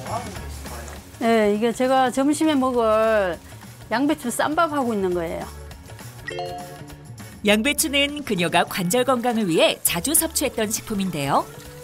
네, 이게 제가 점심에 먹을 양배추 쌈밥 하고 있는 거예요. 양배추는 그녀가 관절 건강을 위해 자주 섭취했던 식품인데요.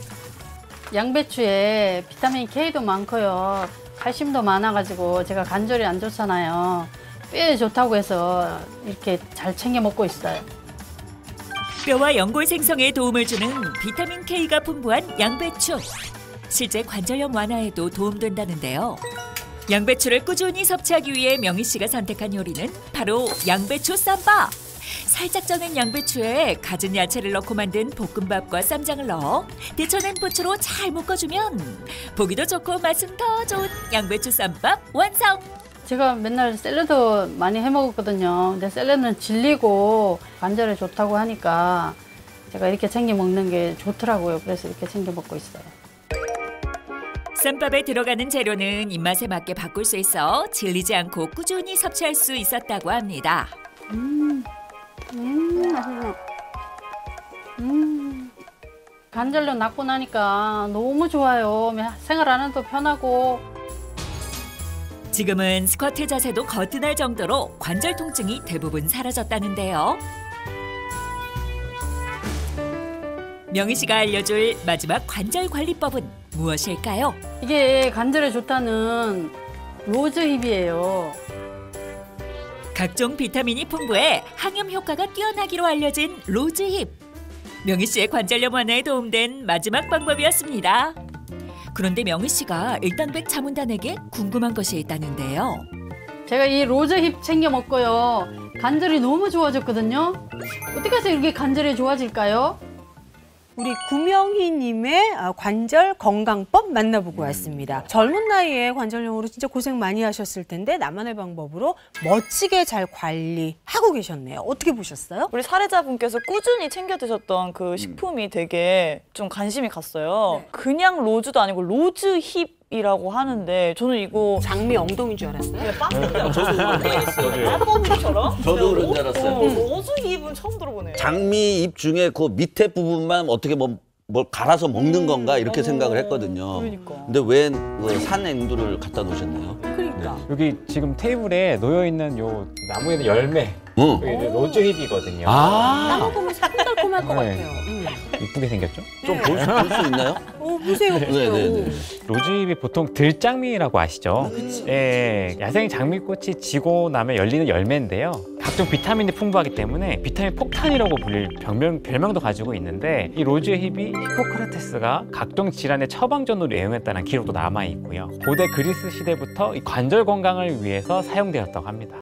양배추에 비타민 K도 많고요. 칼슘도 많아가지고 제가 관절이 안 좋잖아요. 뼈에 좋다고 해서 이렇게 잘 챙겨 먹고 있어요. 뼈와 연골 생성에 도움을 주는 비타민 K가 풍부한 양배추. 실제 관절염 완화에도 도움된다는데요. 양배추를 꾸준히 섭취하기 위해 명희 씨가 선택한 요리는 바로 양배추 쌈밥. 살짝 쪄낸 양배추에 갖은 야채를 넣고 만든 볶음밥과 쌈장을 넣어 데쳐낸 부추로 잘 묶어주면 보기도 좋고 맛은 더 좋은 양배추 쌈밥 완성! 제가 맨날 샐러드 많이 해 먹었거든요. 근데 샐러드는 질리고 관절에 좋다고 하니까 제가 이렇게 챙겨 먹는 게 좋더라고요. 그래서 이렇게 챙겨 먹고 있어요. 쌈밥에 들어가는 재료는 입맛에 맞게 바꿀 수 있어 질리지 않고 꾸준히 섭취할 수 있었다고 합니다. 맛있네. 관절염 낫고 나니까 너무 좋아요. 생활하는데도 편하고. 지금은 스쿼트 자세도 거뜬할 정도로 관절 통증이 대부분 사라졌다는데요. 명희 씨가 알려줄 마지막 관절 관리법은 무엇일까요? 이게 관절에 좋다는 로즈힙이에요. 각종 비타민이 풍부해 항염 효과가 뛰어나기로 알려진 로즈힙. 명희 씨의 관절염 완화에 도움된 마지막 방법이었습니다. 그런데 명희 씨가 일단백 자문단에게 궁금한 것이 있다는데요. 제가 이 로즈힙 챙겨 먹고요. 관절이 너무 좋아졌거든요. 어떻게 해서 이렇게 관절이 좋아질까요? 우리 구명희님의 관절 건강법 만나보고 왔습니다. 젊은 나이에 관절염으로 진짜 고생 많이 하셨을 텐데 나만의 방법으로 멋지게 잘 관리하고 계셨네요. 어떻게 보셨어요? 우리 사례자분께서 꾸준히 챙겨 드셨던 그 식품이 되게 좀 관심이 갔어요. 네. 그냥 로즈도 아니고 로즈힙이라고 하는데 저는 이거 장미 엉덩이인 줄 알았어요? 네, 빵이랑 저도 그런 줄 알았어요. 껌처럼? 저도 그런 줄 알았어요. 로즈힙은 처음 들어보네요. 장미 잎 중에 그 밑에 부분만 어떻게 뭘 갈아서 먹는 건가 이렇게 생각을 했거든요. 그러니까. 근데 왜 산앵두를 갖다 놓으셨나요? 그러니까. 여기 지금 테이블에 놓여 있는 요 나무에 있는 열매, 응. 이게 로즈힙이거든요. 따먹으면 새콤달콤할 것 네. 같아요. 이쁘게 생겼죠? 좀 볼 수 있나요? 보세요, 보세요. 네네네. 로즈힙이 보통 들장미라고 아시죠? 예, 야생 장미꽃이 지고 나면 열리는 열매인데요. 각종 비타민이 풍부하기 때문에 비타민 폭탄이라고 불릴 별명도 가지고 있는데 이 로즈힙이 히포크라테스가 각종 질환의 처방전으로 애용했다는 기록도 남아 있고요. 고대 그리스 시대부터 이 관절 건강을 위해서 사용되었다고 합니다.